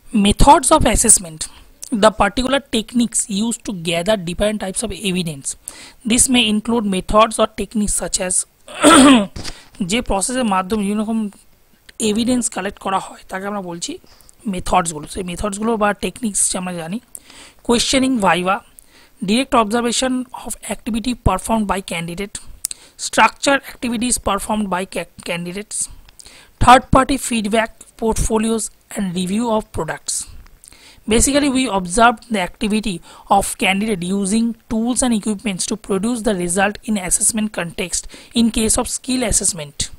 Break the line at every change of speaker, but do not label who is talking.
Methods of assessment. The particular techniques used to gather different types of evidence. This may include methods or techniques such as যে প্রসেসের মাধ্যমে বিভিন্ন রকম evidence collect করা হয় তাকে আমরা বলছি মেথডসগুলো। সেই মেথডসগুলো বা টেকনিক্স আমরা জানি questioning viva, direct observation of activity performed by candidate, structured activities performed by candidates, third party feedback, portfolios and review of products. Basically, we observed the activity of candidate using tools and equipments to produce the result in assessment context in case of skill assessment.